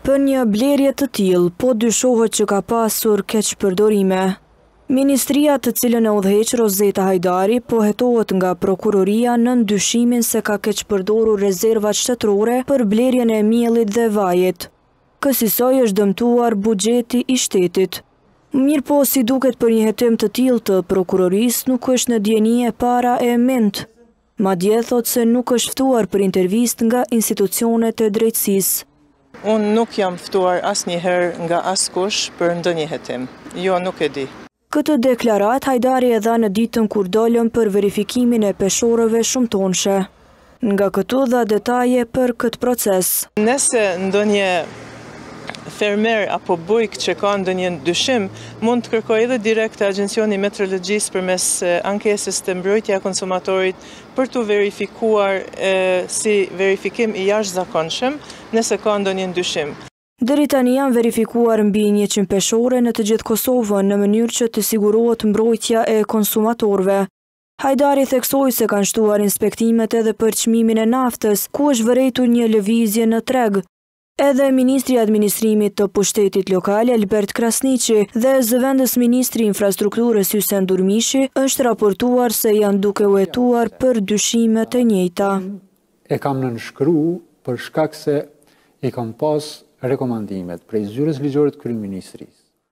Për një blerje të tillë, po dyshohet që ka pasur keqpërdorime. Ministria të cilën e udhëheq Rozeta Hajdari po hetohet nga prokuroria në ndyshimin se ka keqpërdorur rezervat shtetërore për blerjen e miellit dhe vajit. Kësaj është dëmtuar buxheti i shtetit. Mirë po si duket për një hetim të tillë të prokurorisë nuk është në dieni e para e mend. Madje thot se nuk është ftuar për intervistë nga institucionet e drejtësisë. Unë nuk jam ftuar asnjëherë nga askush për ndonjë hetim. Jo, nuk e di. Këtë deklarat Hajdari e dha në ditën kur dolën për verifikimin e peshorëve shumëtonshë. Nga këtu dha detaje për këtë proces. Nëse ndonjë fermer apo bujk që ka ndonjë dyshim, mund të kërkoj edhe direkt të Agjencioni Meteorologjisë përmes ankesës të mbrojtja e konsumatorit për të verifikuar si verifikim i jashtëzakonshëm nëse ka ndonjë dyshim. Deri tani janë verifikuar mbi 100 peshore në të gjithë Kosovën në mënyrë që të sigurohet mbrojtja e konsumatorëve. Hajdari theksoi se kanë shtuar inspektimet edhe për çmimin e naftës, ku është vërejtur një lëvizje në treg. Edhe Ministri i Administrimit të Pushtetit Lokal Albert Krasniqi dhe zëvendës Ministri i Infrastrukturës Hysen Durmishi është raportuar se janë duke u hetuar për dyshimet e njëjta. E kam nënshkruar për shkak se i kam pas rekomandimet prej zyrës ligjore të Kryeministrisë